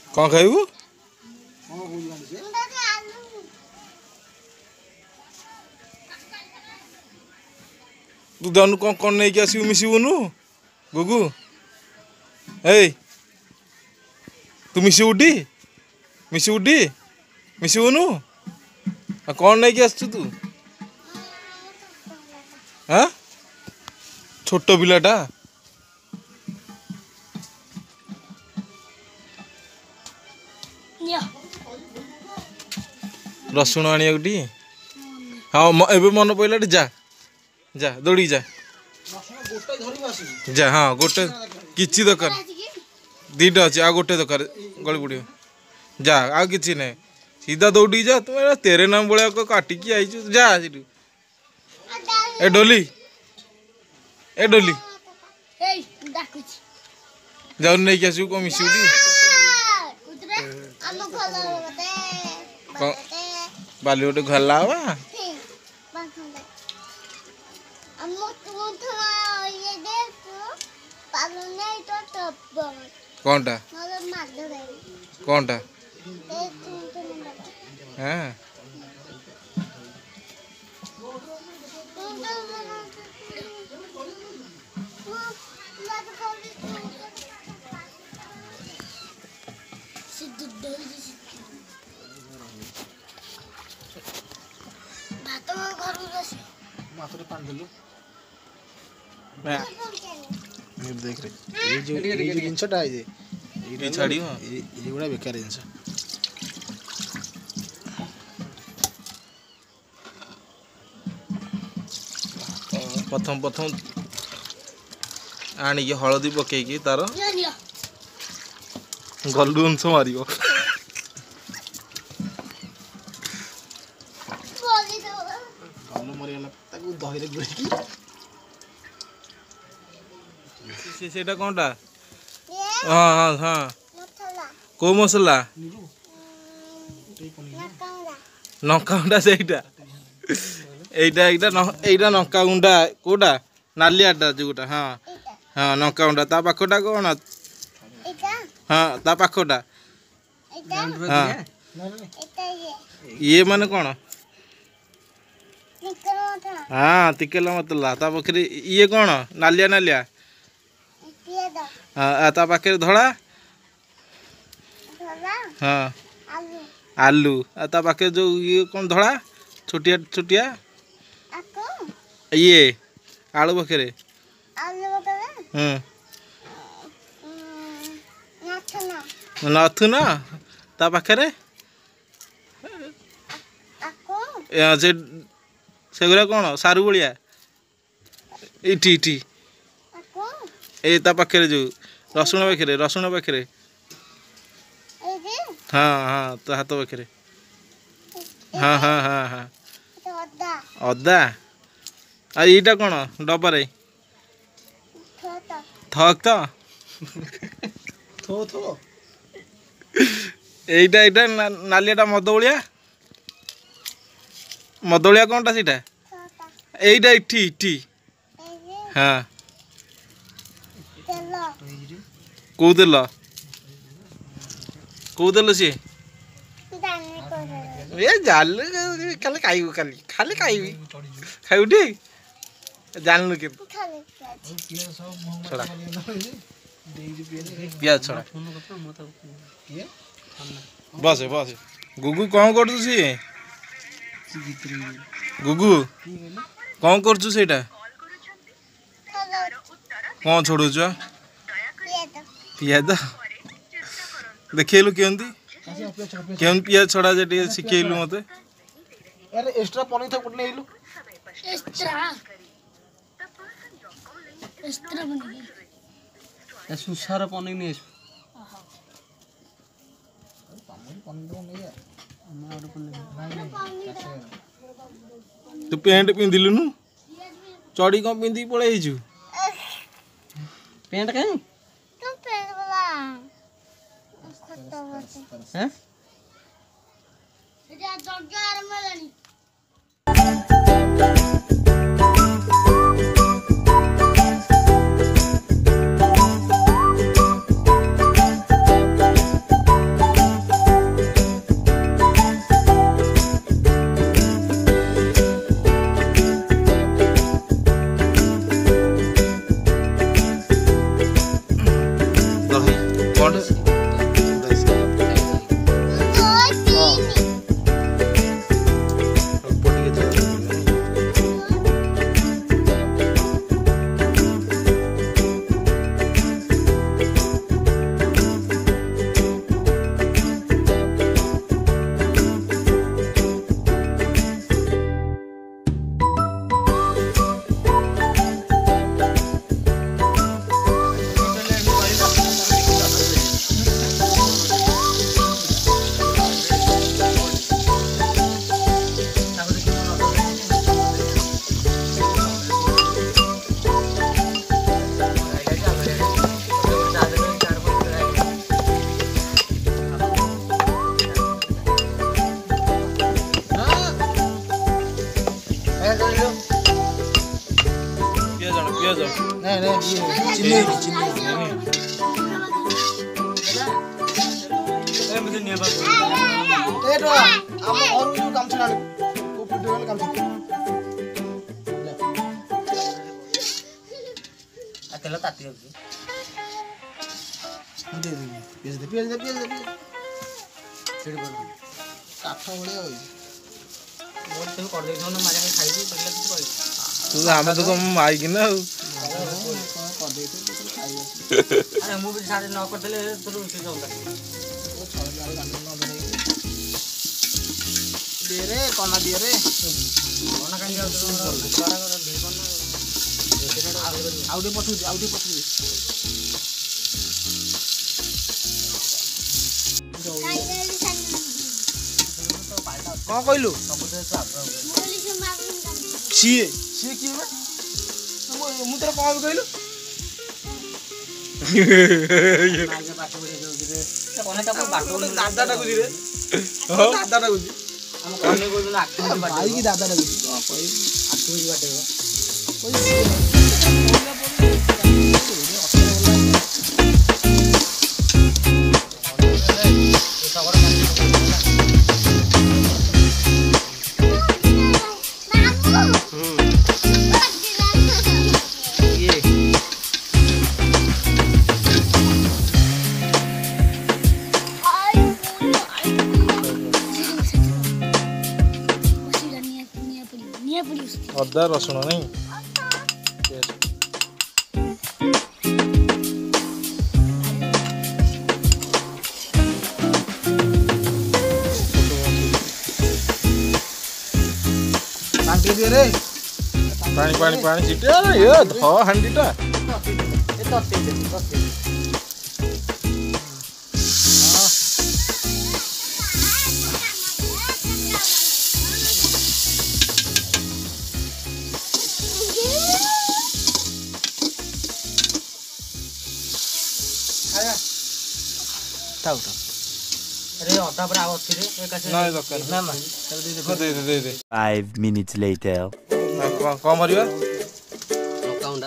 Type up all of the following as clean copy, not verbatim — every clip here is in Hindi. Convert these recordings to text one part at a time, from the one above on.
कौन खाइबू तू जानू कौन कौन नहीं कि आसू मिसबुनु गुगु ए तू मिसबुटी मिसबुनु कौन नहीं कि आसू तू हाँ छोट पिलाटा रसुण आनिया टी हाँ एबे मन पड़ा जा जा दौड़ी जा जा हाँ गोटे किसी दरकार दीटा अच्छे आ गोटे दरकार गली पड़ो जा आ कि ना सीधा दौड़ी जा तुम तेरे नाम भाया काटिकी आई जा ए डोली जाऊ नहीं कि आसू कौन मिसुटी बाली गोटे घला हवा कौनटा कौनटा हाँ देख रहे ये जो जिनसटा है ये छाड़ी ये बड़ा बेकार जिनस प्रथम प्रथम आनिक हलदी पकईकि तार गलु अंश मार सेटा कौनटा हाँ हाँ हाँ को मसला नंका सेटा एटा एटा नंका गुंडा कोटा नालियाटा जोटा हाँ हाँ नंका गुंडा ता पाखटा कौन हाँ ता पाखटा हाँ ये माने कौन हाँ तिकेला मतला ता पाखे ये कौन नालिया नालिया हाँ ता पाखे धड़ा हाँ आलू ता पाखे जो ये कौन धड़ा छोटिया छोटिया ये आलू पाखे नथुन ता पाखे सेगुरा कौन सारू भाया इटी इटी ए ता पाखे जो रसुण पाखे हाँ हाँ तो हाथ पाखे हाँ हाँ हाँ हाँ अदा आ यटा कौन डबारे थक तो थो एटा एटा नालियाटा मदलिया कौनटा सीटा एटा इठी इठी हाँ कौ तेल सी ए जाल खाली खाइबू खाली खाइबी खाइबू टी जानलु के छोड़ा पियाज छोड़ा बस बस गुगु कौन कर गुगु कौन कर सेटा कौन छोड़ू पियाज देखलु केमती पियाज छड़ा जे शिखेलु मत एक्स्ट्रा पनीर था पटने आइलु एक्स्ट्रा पनीर सुसार पनीर नहीं तू पेंट पिंधिलुनु चढ़ी कौन पिंधि पलैजु पेंट कहीं ପିଆଜ ନାଇଁ ନାଇଁ ଚିନି ଚିନି ଏମିତି ନିଆ ବାବୁ ଏଇଟା ଆମ ଘରୁ ଯୋଉ କାମ ଛାଡା କୋ ଭିଡିଓ ଗଲେ କାମ ଛାଡା ଆ ତେଲ ତାତି ଯାଉଛି ଦେ ପିଆଜ ସେଠି ବଡ଼ କାଠ ଭଳିଆ ହୋଇ ମୋର ତେଲ କରି ଦେଇଥିବ ନା ମାରିଆ ଖାଇବି ତେଲ କିଛି କହିବି ତୁ ଆମେ ତ ତମ ମାଇକି ନା ଆଉ କରି ଦେଇଥିବ ତୁ ଖାଇବ ଆରେ ମୁଁ ବି ସାଡେ ନ କରିଦେଲେ ତୋର ରୋଷେଇ ଚଲତା ଦେରେ କନା ଦିଅରେ କନା କାଇଁ ଯାଉଛ ଆଉ ଟିକେ ପଛକୁ କଣ କହିଲୁ ସିଏ କିଏ ମୁଁ ତୋର କଣ ବି କହିଲୁ ଦାଦା ଡାକୁଛି ରେ ଦାଦା ଡାକୁଛି ଭାଇ କି ଦାଦା ଡାକୁଛି କଣ ଅଦା ରସୁଣ ନାଇଁ ପାଣି ଛିଟେ ଧ ହାଣ୍ଡିଟା अरे अदा पर आव अछि रे नहीं दरकार ना ना दे 5 minutes later कम मरिबा लकाउंडा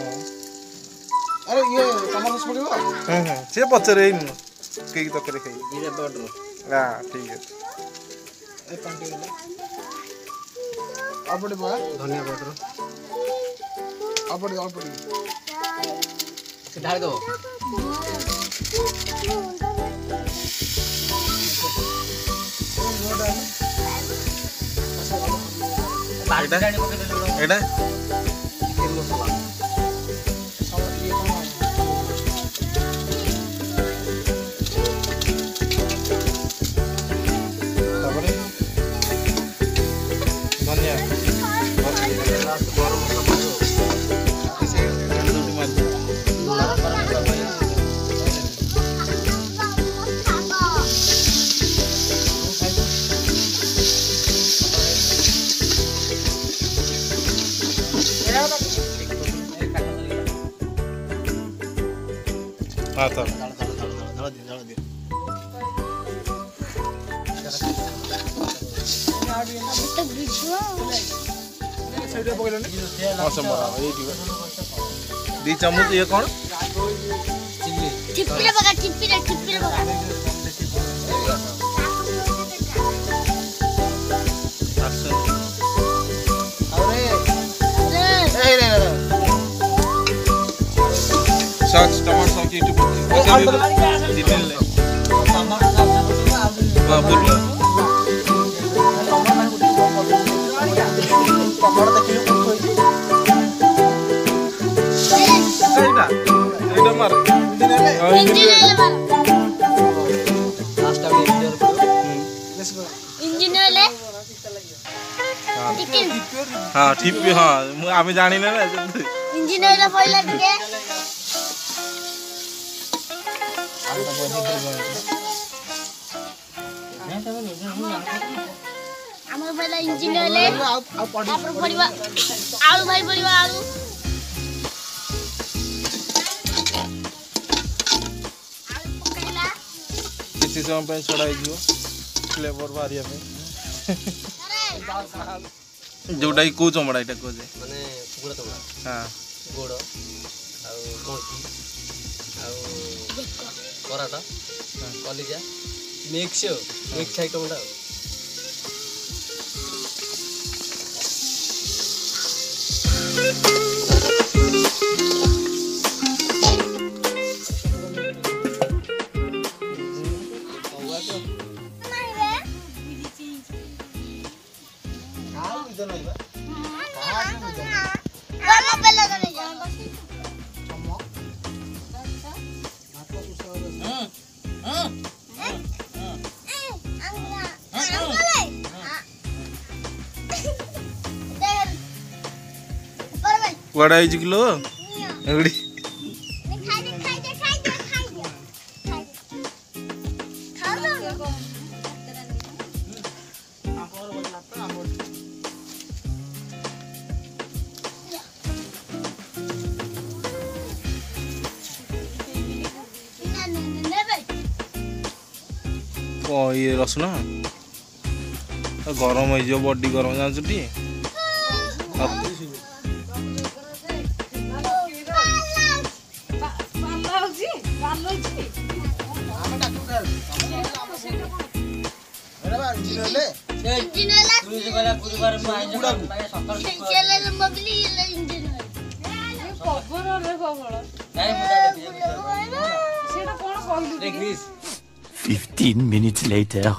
अरे ये टमाटर सॉस पड़ेगा से पचरे इन केक तो करे खाई जीरा पाउडर हां ठीक है ए पानी अब पड़े बा धनिया पाउडर अब पड़े से ढाल दो एटा चिकन मसाला तापरे धनिया गरम मसाला इसे जल्दी मार दो हाँ तो दी चम्मच ये कौन टिप्पी बगा टिप्पी बगा सॉस टमाटर सॉस की यूट्यूब दिल ले हां बोल टमाटर देखियो कोन होई एटा मार इंजीनियर लास्ट टाइम इंजीनियर ले हां ठीक भी हां आमे जानि ना इंजीनियर ले पहिला टिके हमर पहिला इंजीनियर ले तापर पड़िबा आलू भाई पड़िबा आलू पकाइला किसी समय पे छड़ाई दियो फ्लेवर बारिया पे जोटा को चमड़ा एटा को जे माने कुकुड़ा तोड़ा हां गोड़ आउ गंठी आउ पराटा कलिजा मिक्स आइटमटा କୁଆଡ଼େ ଆଇଛି କିଲୋ ଏଗୁଡ଼ି ଇଏ ରସୁଣ ଗରମ ହେଇଯିବ ବଡି ଗରମ ଜାଣିଛୁ ଟି Fifteen minutes later.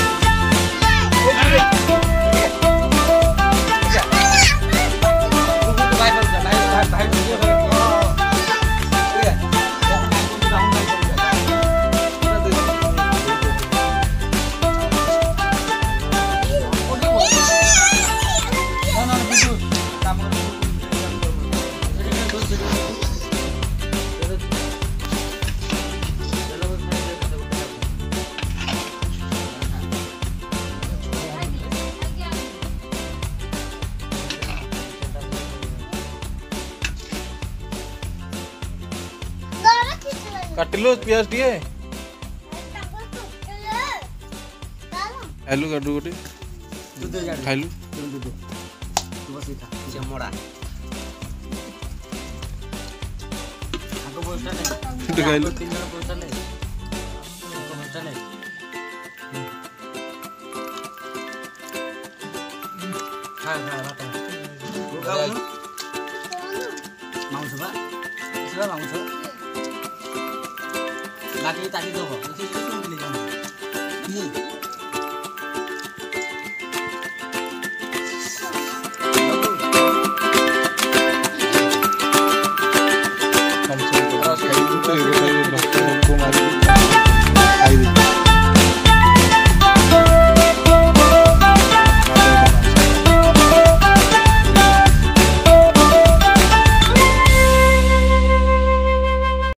काटिलो प्याज टिए खाइलु काटू गोटे खाइलु चमड़ा खाइलु मांस बाकी ताकि दो